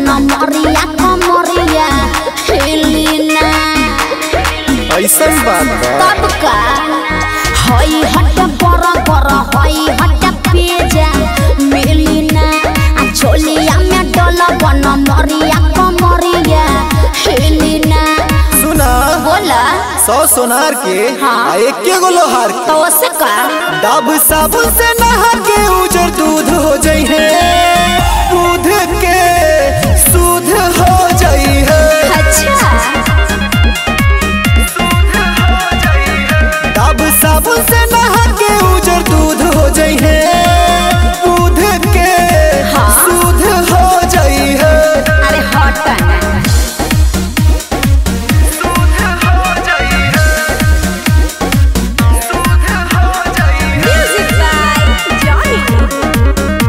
मरिया कमरिया हिलिना ऐसा बात तब का हई हट बराबर हई हट पेजा मिलिना आ छोलिया में डोला बन मरिया कमरिया हिलिना सुना बोला 100 सोनार के हाँ। एक के गो लोहार के तो से का डब साबुन से नहा के उजर दूध हो जाई है दूध के सूध हो जाई है अच्छा डब साबुन से नहा के उजर दूध हो जाई है दूध के हाँ। सूध हो जाई है अरे हट ना म्यूजिक बाय जॉनी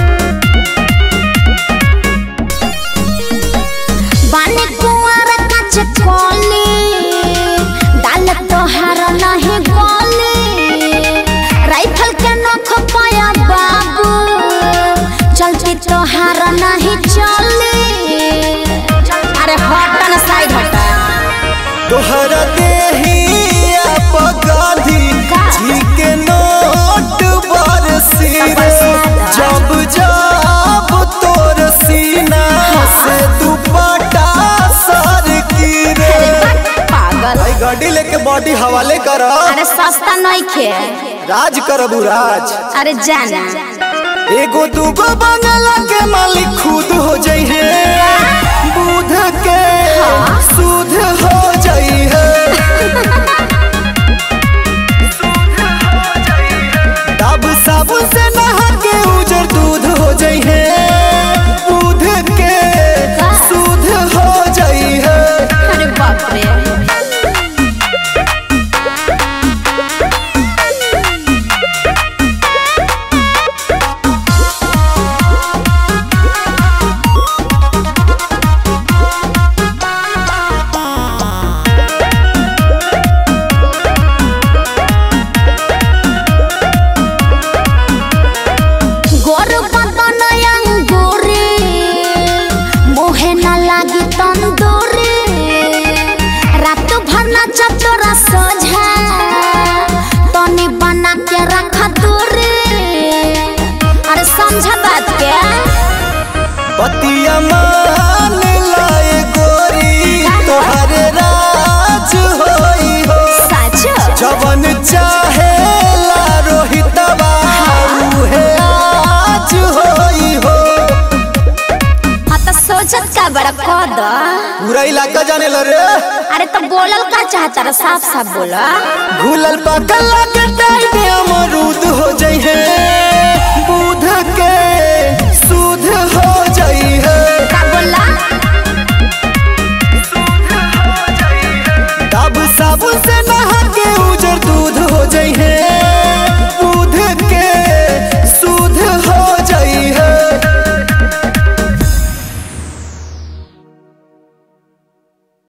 बाने कुंवर कच कोली डाल तोहार नहीं गोली राइफल के नख पाया बाबू चलती तोहार नहीं चली अरे हट ना साइड हट तोहरा देहिया पगाधी का? जी के नोट बरसी रे जब जब तोर सीना से दुपट्टा सर की रे पागल भाई गाड़ी लेके बॉडी हवाले कर अरे सस्ता नहीं खे राज करबू राज अरे जाना एगो दूगो बंगला के मालिक खुद हो जाई है दूध के सूद हो जाई है डब साबुन से नहा के उजर दूध हो जाई है दूध के सूद हो जाई है अरे बाप रे गोर बदन अंगूरी मुहे न लागी तंदूरी रात भर न चतोरा सोझा तनी बना के रख दूरी अरे समझ बात के पतिया मान लाए गोरी तोहरे राज होई हो सच जवन चाहे ला रोहितवा उहे आज होई हो हाँ तो सोचत का बड़ा कद पूरा इलाका जाने लो रे अरे तो बोलल का चाहता रे साफ साफ बोला घुलल पाकल लगे टाइम अमरूद हो जाई है